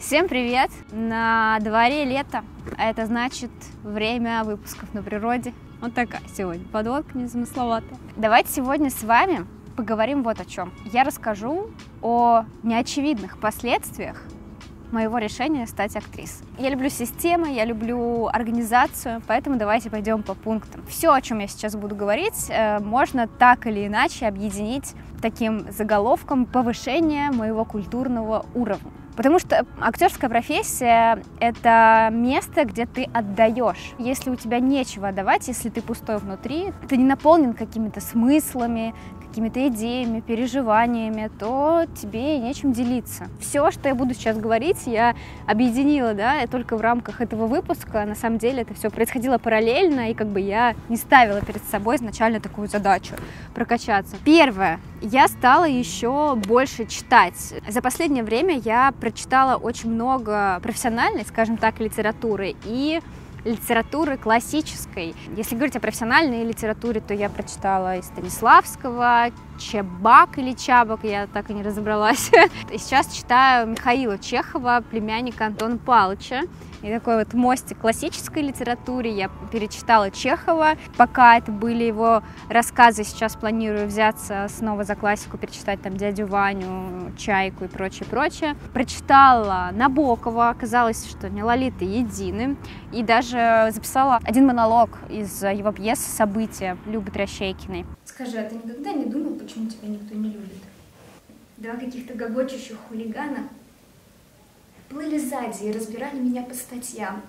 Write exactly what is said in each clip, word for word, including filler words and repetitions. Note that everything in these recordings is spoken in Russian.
Всем привет! На дворе лето, а это значит время выпусков на природе. Вот такая сегодня подводка незамысловатая. Давайте сегодня с вами поговорим вот о чем. Я расскажу о неочевидных последствиях моего решения стать актрисой. Я люблю системы, я люблю организацию, поэтому давайте пойдем по пунктам. Все, о чем я сейчас буду говорить, можно так или иначе объединить таким заголовком повышение моего культурного уровня. Потому что актерская профессия — это место, где ты отдаешь. Если у тебя нечего отдавать, если ты пустой внутри, ты не наполнен какими-то смыслами, какими-то идеями, переживаниями, то тебе и нечем делиться. Все, что я буду сейчас говорить, я объединила, да, только в рамках этого выпуска. На самом деле это все происходило параллельно, и как бы я не ставила перед собой изначально такую задачу прокачаться. Первое. Я стала еще больше читать. За последнее время я прочитала очень много профессиональной, скажем так, литературы и литературы классической. Если говорить о профессиональной литературе, то я прочитала и Станиславского, Чебак или Чабак, я так и не разобралась. И сейчас читаю Михаила Чехова, племянника Антона Павловича. И такой вот мостик классической литературе. Я перечитала Чехова, пока это были его рассказы. Сейчас планирую взяться снова за классику, перечитать там «Дядю Ваню», «Чайку» и прочее, прочее. Прочитала Набокова, оказалось, что не Лолиты едины. И даже записала один монолог из его пьесы «События» Любы Трощейкиной. Скажи, а ты никогда не думал, почему тебя никто не любит? Два каких-то гогочущих хулигана плыли сзади и разбирали меня по статьям.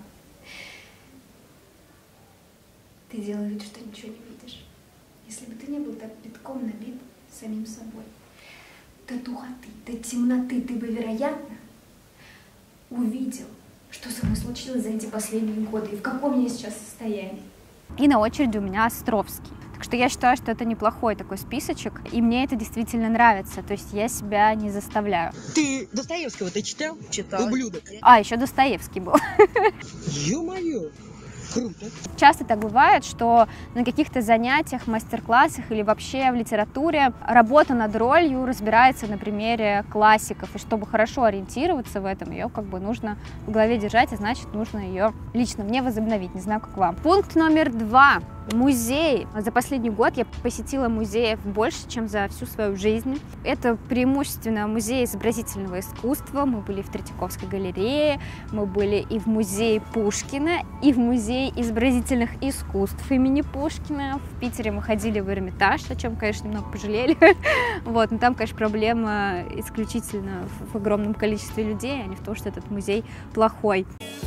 Ты делал вид, что ничего не видишь. Если бы ты не был так битком набит самим собой, до духоты, до темноты, ты бы, вероятно, увидел, что со мной случилось за эти последние годы и в каком я сейчас состоянии. И на очереди у меня Островский. Так что я считаю, что это неплохой такой списочек, и мне это действительно нравится, то есть я себя не заставляю. Ты Достоевского ты читал? Читал. Ублюдок. А, еще Достоевский был. Ё-моё, круто. Часто так бывает, что на каких-то занятиях, мастер-классах или вообще в литературе работа над ролью разбирается на примере классиков, и чтобы хорошо ориентироваться в этом, ее как бы нужно в голове держать, и значит нужно ее лично мне возобновить, не знаю, как вам. Пункт номер два. Музей. За последний год я посетила музеев больше, чем за всю свою жизнь. Это преимущественно музей изобразительного искусства. Мы были в Третьяковской галерее, мы были и в музее Пушкина, и в музее изобразительных искусств имени Пушкина. В Питере мы ходили в Эрмитаж, о чем, конечно, немного пожалели. Вот, но там, конечно, проблема исключительно в огромном количестве людей, а не в том, что этот музей плохой.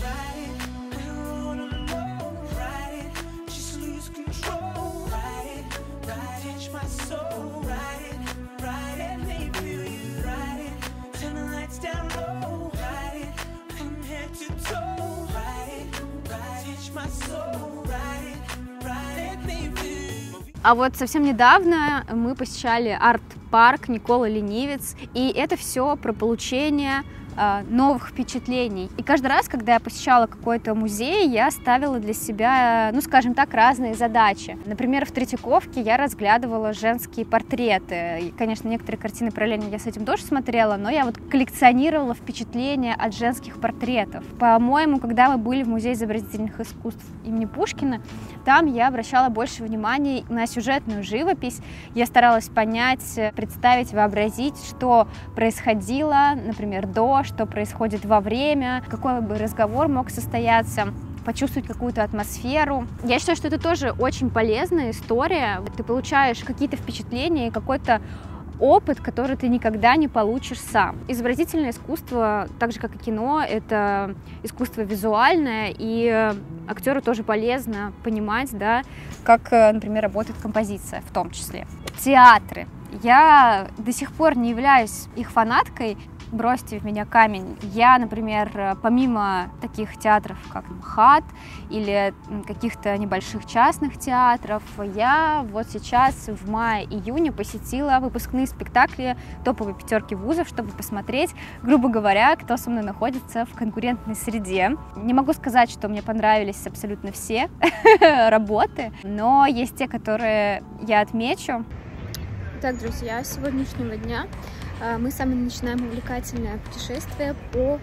А вот совсем недавно мы посещали арт-парк Никола Ленивец, и это все про получение э, новых впечатлений. И каждый раз, когда я посещала какой-то музей, я ставила для себя, ну, скажем так, разные задачи. Например, в Третьяковке я разглядывала женские портреты. И, конечно, некоторые картины параллельно я с этим тоже смотрела, но я вот коллекционировала впечатления от женских портретов. По-моему, когда мы были в Музее изобразительных искусств имени Пушкина, там я обращала больше внимания на сюжетную живопись. Я старалась понять, представить, вообразить, что происходило, например, до, что происходит во время, какой бы разговор мог состояться, почувствовать какую-то атмосферу. Я считаю, что это тоже очень полезная история. Ты получаешь какие-то впечатления и какой-то опыт, который ты никогда не получишь сам. Изобразительное искусство, так же как и кино, это искусство визуальное, и актеру тоже полезно понимать, да, как, например, работает композиция в том числе. Театры. Я до сих пор не являюсь их фанаткой, бросьте в меня камень. Я, например, помимо таких театров, как МХАТ или каких-то небольших частных театров, я вот сейчас в мае-июне посетила выпускные спектакли топовой пятерки вузов, чтобы посмотреть, грубо говоря, кто со мной находится в конкурентной среде. Не могу сказать, что мне понравились абсолютно все работы, но есть те, которые я отмечу. Так, друзья, с сегодняшнего дня мы с вами начинаем увлекательное путешествие по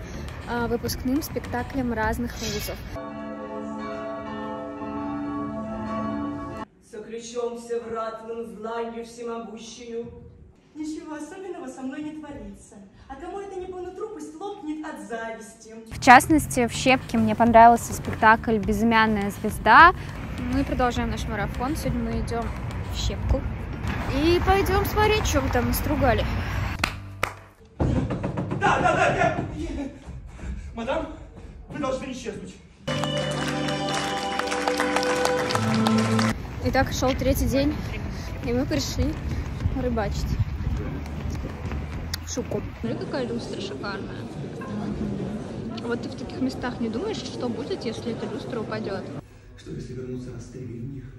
выпускным спектаклям разных вузов. Заключемся в ратном злании всемогущую. Ничего особенного со мной не творится. А кому это не по нутру, пусть лопнет от зависти. В частности, в «Щепке» мне понравился спектакль «Безымянная звезда». Мы продолжаем наш марафон. Сегодня мы идем в «Щепку». И пойдем смотреть, что вы там настругали. Да, да, да, я... Мадам, вы должны исчезнуть. Итак, шел третий день, и мы пришли рыбачить. В Шуку. Смотри, какая люстра шикарная. Вот ты в таких местах не думаешь, что будет, если эта люстра упадет? Что если вернуться на стеге в них?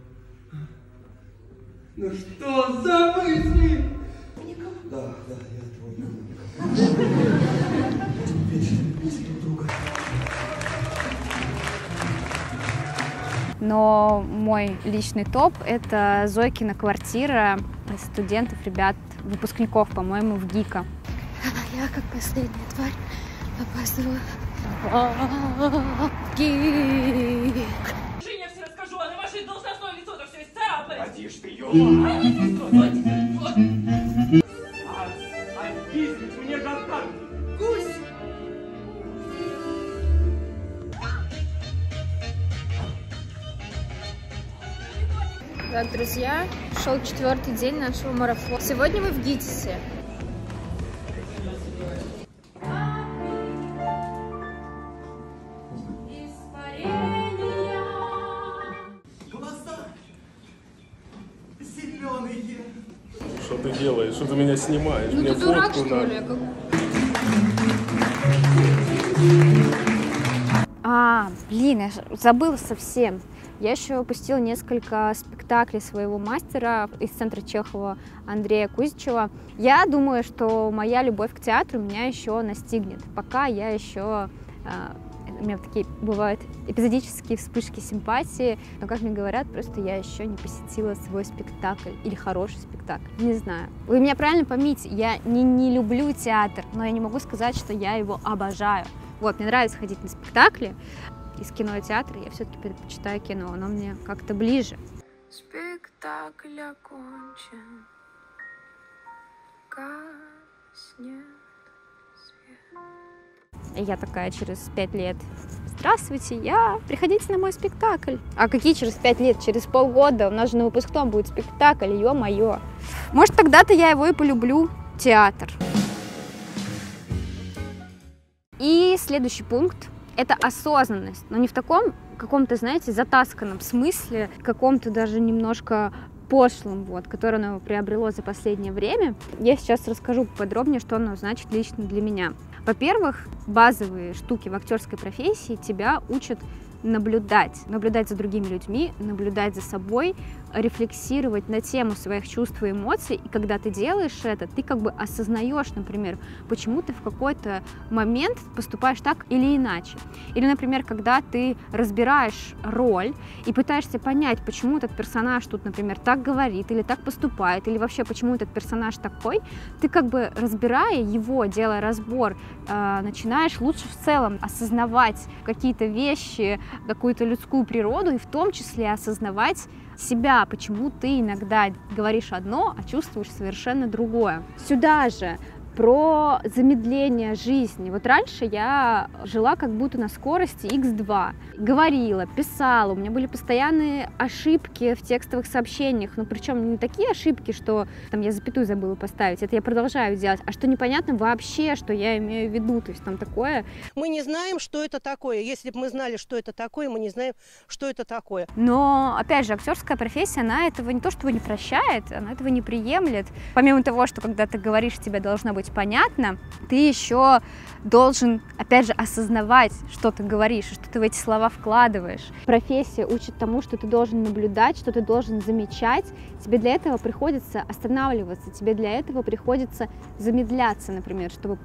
Ну что за мысли? Да, да, я твой. Вечно любите друг друга. Но мой личный топ – это Зойкина квартира студентов, ребят, выпускников, по-моему, в ГИКа. Я, как последняя тварь, опаздываю в ГИК. Я все расскажу, а на ваше должностное лицо-то все исцарапает. Поди шпион. А пиздить мне гортань. Гусь. Так, друзья, шел четвертый день нашего марафона. Сегодня мы в ГИТИСе. Глаза зеленые. Что ты делаешь? Что ты меня снимаешь? Ну Мне ты дурак, фотку что надо. ли? Как... А, блин, я забыла совсем. Я еще выпустила несколько спектаклей своего мастера из центра Чехова Андрея Кузичева. Я думаю, что моя любовь к театру меня еще настигнет. Пока я еще... У меня такие бывают эпизодические вспышки симпатии, но, как мне говорят, просто я еще не посетила свой спектакль или хороший спектакль, не знаю. Вы меня правильно поймите, я не, не люблю театр, но я не могу сказать, что я его обожаю. Вот, мне нравится ходить на спектакли. Из кино и театра я все-таки предпочитаю кино, оно мне как-то ближе. Спектакль окончен, гаснет свет. И я такая через пять лет: здравствуйте, я... приходите на мой спектакль. А какие через пять лет? Через полгода у нас же на выпускном будет спектакль, ё-моё. Может, тогда-то я его и полюблю, театр. И следующий пункт — это осознанность, но не в таком каком-то, знаете, затасканном смысле, каком-то даже немножко пошлом, вот, которое оно приобрело за последнее время. Я сейчас расскажу подробнее, что оно значит лично для меня. Во-первых, базовые штуки в актерской профессии тебя учат наблюдать, наблюдать за другими людьми, наблюдать за собой, рефлексировать на тему своих чувств и эмоций, и когда ты делаешь это, ты как бы осознаешь, например, почему ты в какой-то момент поступаешь так или иначе. Или, например, когда ты разбираешь роль и пытаешься понять, почему этот персонаж тут, например, так говорит, или так поступает, или вообще почему этот персонаж такой, ты как бы, разбирая его, делая разбор, э, начинаешь лучше в целом осознавать какие-то вещи, какую-то людскую природу, и в том числе осознавать себя, почему ты иногда говоришь одно, а чувствуешь совершенно другое. Сюда же про замедление жизни. Вот раньше я жила как будто на скорости икс два. Говорила, писала, у меня были постоянные ошибки в текстовых сообщениях, но причем не такие ошибки, что там я запятую забыла поставить, это я продолжаю делать, а что непонятно вообще, что я имею в виду, то есть там такое. Мы не знаем, что это такое. Если бы мы знали, что это такое, мы не знаем, что это такое. Но, опять же, актерская профессия, она этого не то чтобы не прощает, она этого не приемлет. Помимо того, что когда ты говоришь, тебе должно быть понятно, ты еще должен, опять же, осознавать, что ты говоришь, что ты в эти слова вкладываешь. Профессия учит тому, что ты должен наблюдать, что ты должен замечать. Тебе для этого приходится останавливаться, тебе для этого приходится замедляться, например, чтобы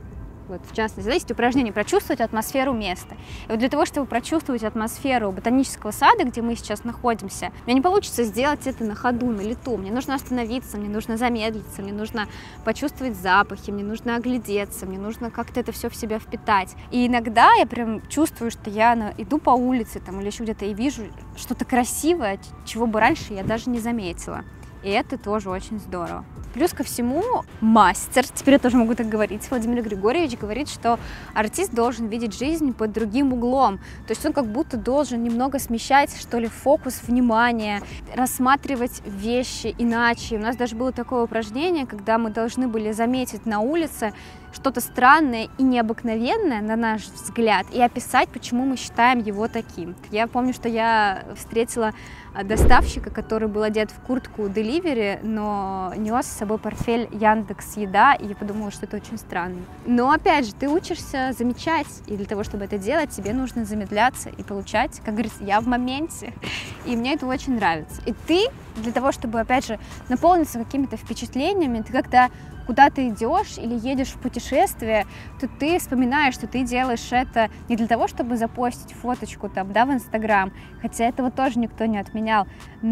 Вот, в частности, есть упражнение «Прочувствовать атмосферу места». И вот для того, чтобы прочувствовать атмосферу ботанического сада, где мы сейчас находимся, мне не получится сделать это на ходу, на лету. Мне нужно остановиться, мне нужно замедлиться, мне нужно почувствовать запахи, мне нужно оглядеться, мне нужно как-то это все в себя впитать. И иногда я прям чувствую, что я на, иду по улице там, или еще где-то и вижу что-то красивое, чего бы раньше я даже не заметила. И это тоже очень здорово. Плюс ко всему, мастер, теперь я тоже могу так говорить, Владимир Григорьевич говорит, что артист должен видеть жизнь под другим углом. То есть он как будто должен немного смещать, что ли, фокус внимания, рассматривать вещи иначе. У нас даже было такое упражнение, когда мы должны были заметить на улице что-то странное и необыкновенное, на наш взгляд, и описать, почему мы считаем его таким. Я помню, что я встретила доставщика, который был одет в куртку Delivery, но нес с собой портфель Яндекс.Еда, и я подумала, что это очень странно. Но опять же, ты учишься замечать, и для того, чтобы это делать, тебе нужно замедляться и получать, как говорится, я в моменте, и мне это очень нравится. И ты, для того, чтобы, опять же, наполниться какими-то впечатлениями, ты когда куда ты идешь или едешь в путешествие, то ты вспоминаешь, что ты делаешь это не для того, чтобы запостить фоточку там, да, в Инстаграм, хотя этого тоже никто не отменял,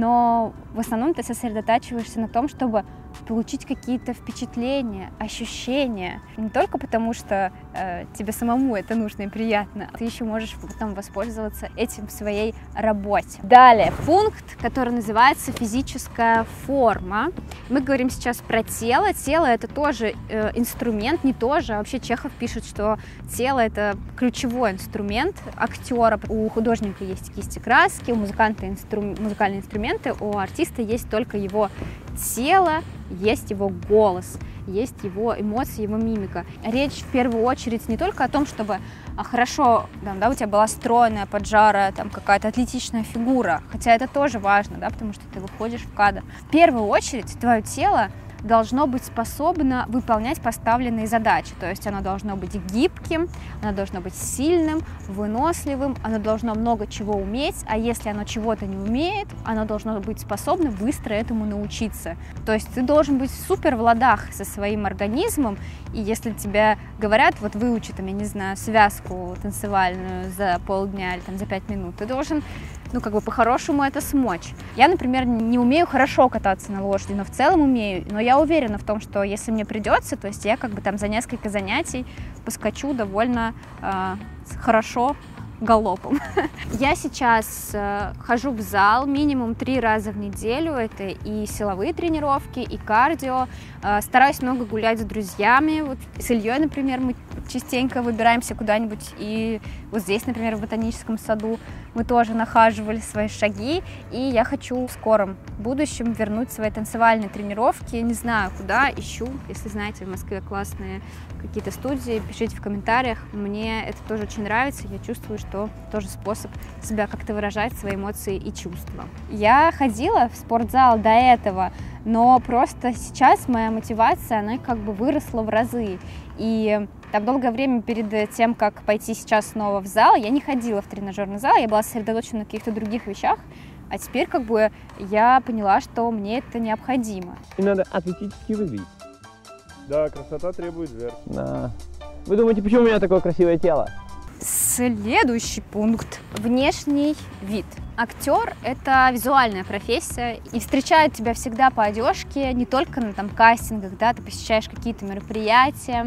но в основном ты сосредотачиваешься на том, чтобы получить какие-то впечатления, ощущения. Не только потому, что э, тебе самому это нужно и приятно, ты еще можешь потом воспользоваться этим в своей работе. Далее, пункт, который называется физическая форма. Мы говорим сейчас про тело. Тело — это тоже э, инструмент, не тоже, а вообще Чехов пишет, что тело — это ключевой инструмент актера. У художника есть кисти, краски, у музыканта инстру... музыкальные инструменты, у артиста есть только его тело, есть его голос, есть его эмоции, его мимика. Речь в первую очередь не только о том, чтобы хорошо, там, да, у тебя была стройная, поджарая, там, какая-то атлетичная фигура, хотя это тоже важно, да, потому что ты выходишь в кадр. В первую очередь твое тело должно быть способно выполнять поставленные задачи, то есть оно должно быть гибким, оно должно быть сильным, выносливым, оно должно много чего уметь, а если оно чего-то не умеет, оно должно быть способно быстро этому научиться. То есть ты должен быть супер в ладах со своим организмом, и если тебе говорят, вот выучи, там, я не знаю, связку танцевальную за полдня или там, за пять минут, ты должен, ну, как бы по-хорошему это смочь. Я, например, не умею хорошо кататься на лошади, но в целом умею, но я уверена в том, что если мне придется, то есть я как бы там за несколько занятий поскочу довольно э, хорошо галопом. Я сейчас э, хожу в зал минимум три раза в неделю, это и силовые тренировки, и кардио, э, стараюсь много гулять с друзьями, вот с Ильей, например, мы частенько выбираемся куда-нибудь, и вот здесь, например, в ботаническом саду мы тоже нахаживали свои шаги, и я хочу в скором будущем вернуть свои танцевальные тренировки, не знаю куда, ищу, если знаете, в Москве классные какие-то студии, пишите в комментариях, мне это тоже очень нравится, я чувствую, что тоже способ себя как-то выражать, свои эмоции и чувства. Я ходила в спортзал до этого, но просто сейчас моя мотивация, она как бы выросла в разы, и там долгое время перед тем, как пойти сейчас снова в зал, я не ходила в тренажерный зал, я была сосредоточена на каких-то других вещах, а теперь как бы я поняла, что мне это необходимо. И надо атлетический выглядеть. Да, красота требует жертв. Да. Вы думаете, почему у меня такое красивое тело? Следующий пункт – внешний вид. Актер – это визуальная профессия, и встречают тебя всегда по одежке, не только на там, кастингах, да, ты посещаешь какие-то мероприятия.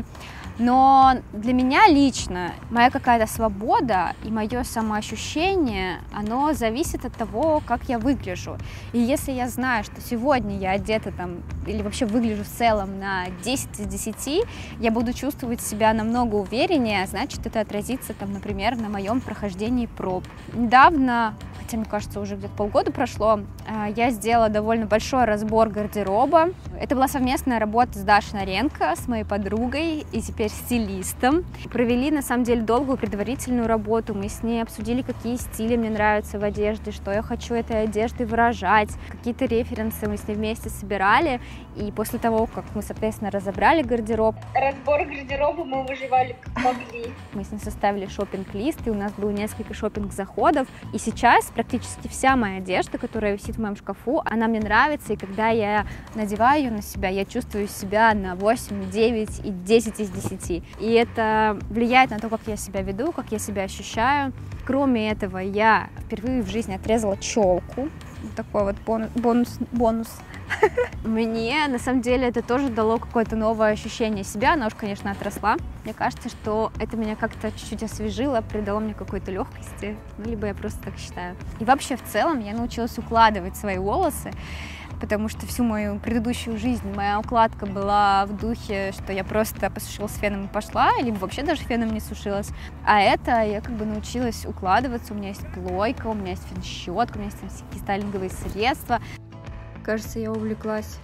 Но для меня лично моя какая-то свобода и мое самоощущение, оно зависит от того, как я выгляжу. И если я знаю, что сегодня я одета там, или вообще выгляжу в целом на десять из десяти, я буду чувствовать себя намного увереннее, значит, это отразится, там, например, на моем прохождении проб. Недавно, хотя, мне кажется, уже где-то полгода прошло, я сделала довольно большой разбор гардероба. Это была совместная работа с Дашей Наренко, с моей подругой и теперь стилистом. Провели, на самом деле, долгую предварительную работу. Мы с ней обсудили, какие стили мне нравятся в одежде, что я хочу этой одеждой выражать, какие-то референсы мы с ней вместе собирали. И после того, как мы, соответственно, разобрали гардероб, Разбор гардероба мы выживали как могли. мы с ним составили шопинг-лист, и у нас было несколько шопинг-заходов. И сейчас практически вся моя одежда, которая висит в моем шкафу, она мне нравится, и когда я надеваю ее на себя, я чувствую себя на восемь, девять и десять из десяти. И это влияет на то, как я себя веду, как я себя ощущаю. Кроме этого, я впервые в жизни отрезала челку. Вот такой вот бонус, бонус, бонус. Мне, на самом деле, это тоже дало какое-то новое ощущение себя. Она уж, конечно, отросла. Мне кажется, что это меня как-то чуть-чуть освежило, придало мне какой-то легкости. Ну, либо я просто так считаю. И вообще, в целом, я научилась укладывать свои волосы, потому что всю мою предыдущую жизнь моя укладка была в духе, что я просто посушилась феном и пошла, либо вообще даже феном не сушилась. А это я как бы научилась укладываться. У меня есть плойка, у меня есть фен-щетка, у меня есть там всякие стайлинговые средства. Кажется, я увлеклась.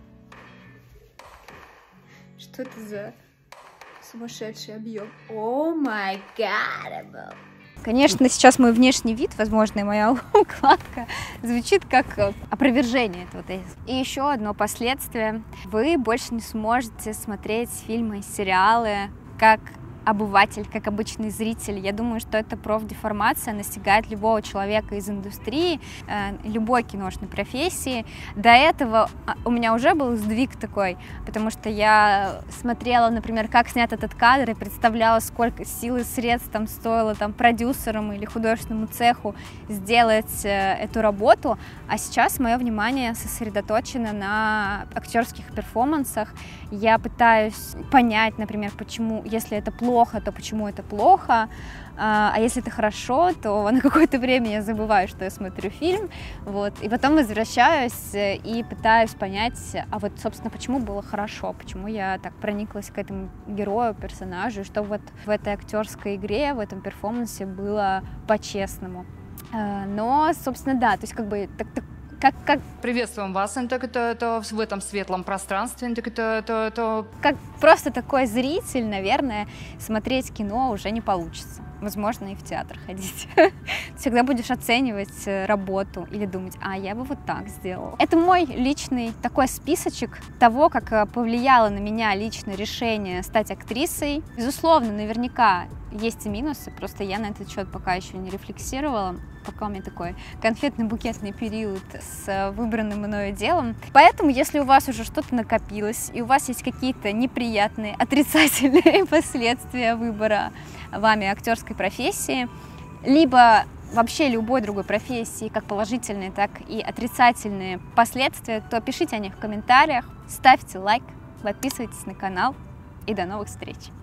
Что это за сумасшедший объем? О май гад! Конечно, сейчас мой внешний вид, возможно, и моя укладка звучит как опровержение этого тезиса. И еще одно последствие. Вы больше не сможете смотреть фильмы и сериалы как обыватель, как обычный зритель. Я думаю, что эта профдеформация настигает любого человека из индустрии, э, любой киношной профессии. До этого у меня уже был сдвиг такой, потому что я смотрела, например, как снят этот кадр и представляла, сколько сил и средств там стоило там продюсерам или художественному цеху сделать э, эту работу, а сейчас мое внимание сосредоточено на актерских перформансах. Я пытаюсь понять, например, почему, если это плохо, то почему это плохо, а если это хорошо, то на какое-то время я забываю, что я смотрю фильм, вот, и потом возвращаюсь и пытаюсь понять, а вот, собственно, почему было хорошо, почему я так прониклась к этому герою, персонажу, что вот в этой актерской игре, в этом перформансе было по-честному. Но, собственно, да, то есть как бы так, так Как, как... Приветствуем вас, так это, это в этом светлом пространстве, так это, это, это... Как просто такой зритель, наверное, смотреть кино уже не получится. Возможно, и в театр ходить. Всегда будешь оценивать работу или думать, а я бы вот так сделала. Это мой личный такой списочек того, как повлияло на меня личное решение стать актрисой. Безусловно, наверняка есть и минусы, просто я на этот счет пока еще не рефлексировала. Пока у меня такой конфетно-букетный период с выбранным мною делом. Поэтому, если у вас уже что-то накопилось, и у вас есть какие-то неприятные, отрицательные последствия выбора вами актерской профессии, либо вообще любой другой профессии, как положительные, так и отрицательные последствия, то пишите о них в комментариях, ставьте лайк, подписывайтесь на канал и до новых встреч!